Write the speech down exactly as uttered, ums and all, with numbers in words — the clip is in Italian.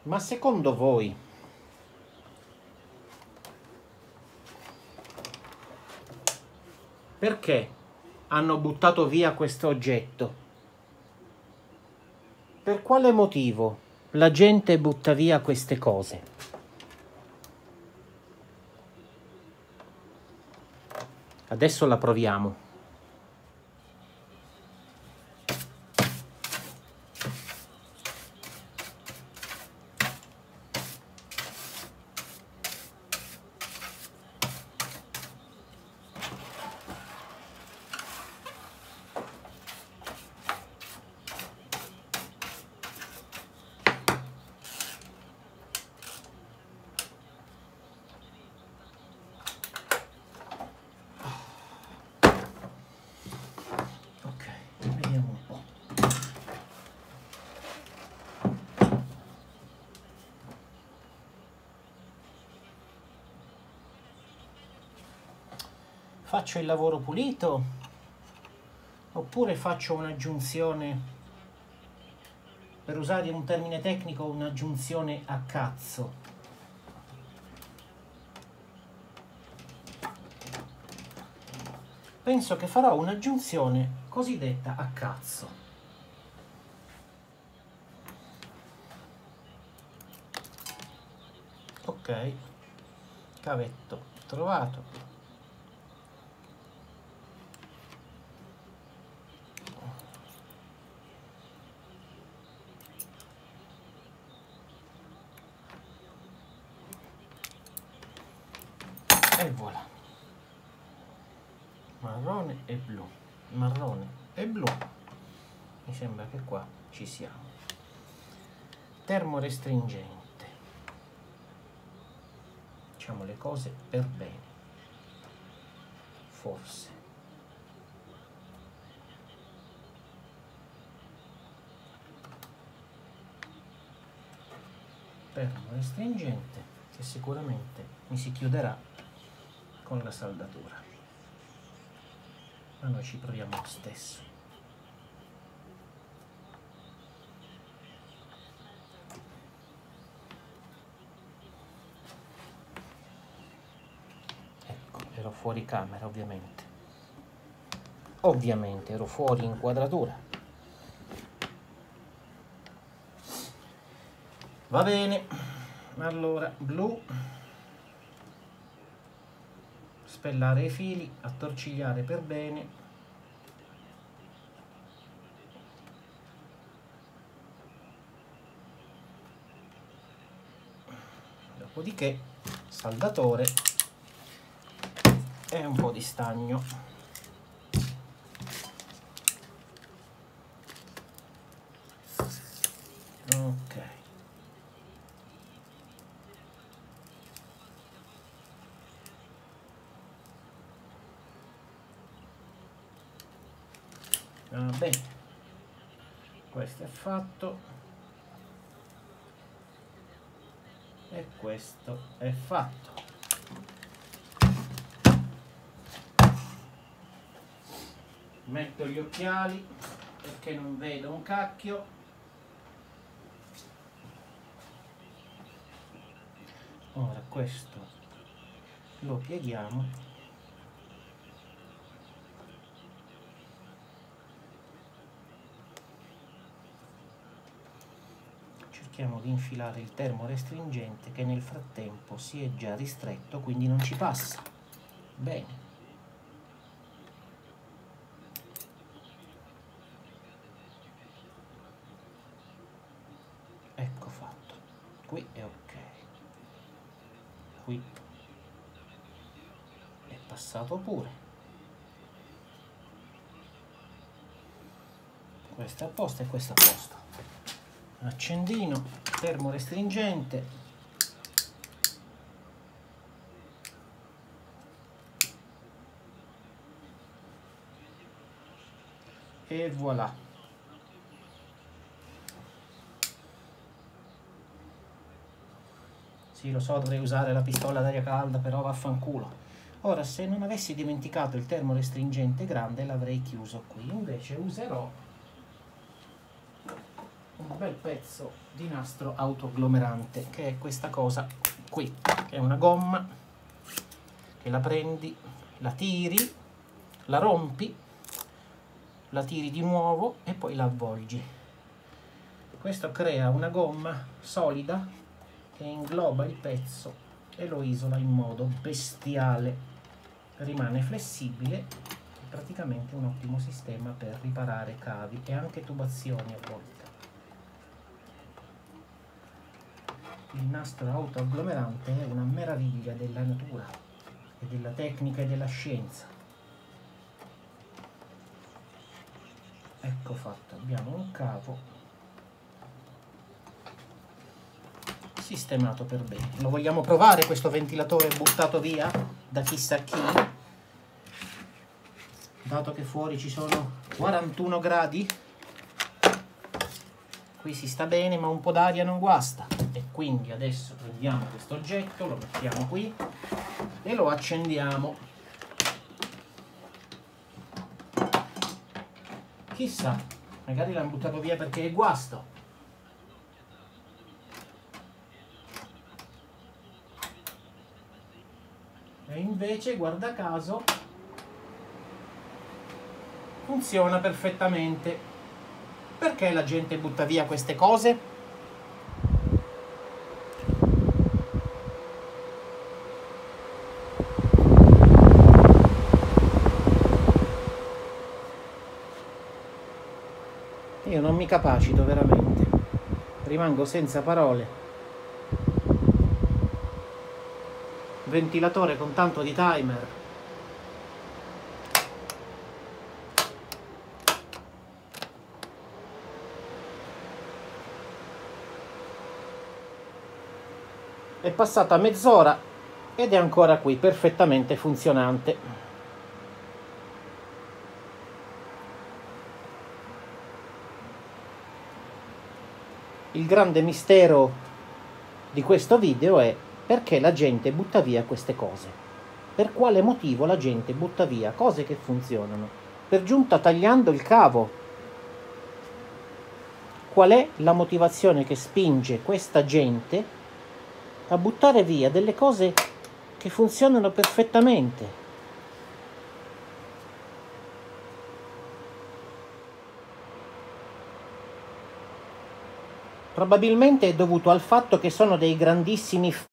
Ma secondo voi perché hanno buttato via questo oggetto? Per quale motivo la gente butta via queste cose? Adesso la proviamo. Faccio il lavoro pulito oppure faccio un'aggiunzione, per usare un termine tecnico, un'aggiunzione a cazzo? Penso che farò un'aggiunzione cosiddetta a cazzo. Ok, cavetto trovato. E voilà, marrone e blu, marrone e blu, mi sembra che qua ci siamo. Termorestringente, facciamo le cose per bene, forse. Termorestringente che sicuramente mi si chiuderà con la saldatura, ma noi ci proviamo lo stesso. Ecco, ero fuori camera, ovviamente. Ovviamente ero fuori inquadratura. Va bene, allora blu. Spellare i fili, attorcigliare per bene. Dopodiché saldatore e un po' di stagno. Ok. Va bene, questo è fatto e questo è fatto. Metto gli occhiali perché non vedo un cacchio. Ora questo lo pieghiamo. Cerchiamo di infilare il termorestringente che nel frattempo si è già ristretto, quindi non ci passa. Bene. Ecco fatto. Qui è ok. Qui è passato pure. Questo è a posto e questo è a posto. Accendino, termorestringente. E voilà. Sì, lo so, dovrei usare la pistola d'aria calda, però vaffanculo. Ora, se non avessi dimenticato il termorestringente grande, l'avrei chiuso qui. Invece userò un bel pezzo di nastro autoagglomerante, che è questa cosa qui, che è una gomma che la prendi, la tiri, la rompi, la tiri di nuovo e poi la avvolgi. Questo crea una gomma solida che ingloba il pezzo e lo isola in modo bestiale. Rimane flessibile e praticamente un ottimo sistema per riparare cavi e anche tubazioni a volte. Il nastro autoagglomerante è una meraviglia della natura e della tecnica e della scienza. Ecco fatto, abbiamo un cavo sistemato per bene. Lo vogliamo provare questo ventilatore buttato via da chissà chi, dato che fuori ci sono quarantuno gradi. Qui si sta bene, ma un po' d'aria non guasta. E quindi adesso prendiamo questo oggetto, lo mettiamo qui e lo accendiamo. Chissà, magari l'hanno buttato via perché è guasto. E invece, guarda caso, funziona perfettamente. Perché la gente butta via queste cose? Io non mi capacito veramente. Rimango senza parole. Ventilatore con tanto di timer. È passata mezz'ora ed è ancora qui, perfettamente funzionante. Il grande mistero di questo video è perché la gente butta via queste cose. Per quale motivo la gente butta via cose che funzionano? Per giunta tagliando il cavo. Qual è la motivazione che spinge questa gente a buttare via delle cose che funzionano perfettamente? Probabilmente è dovuto al fatto che sono dei grandissimi